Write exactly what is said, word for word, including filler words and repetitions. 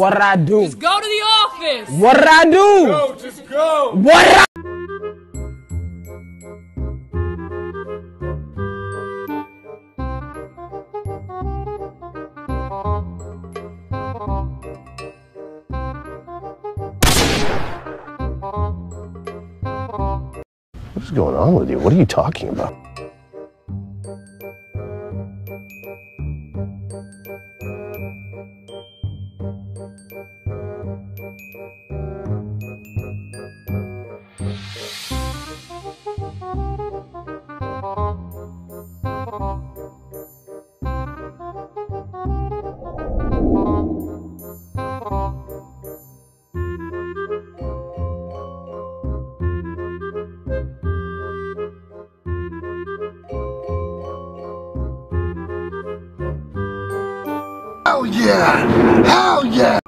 What did I do? Just go to the office. What did I do? Go, just go. What did I What is going on with you? What are you talking about? Hell yeah! Hell yeah!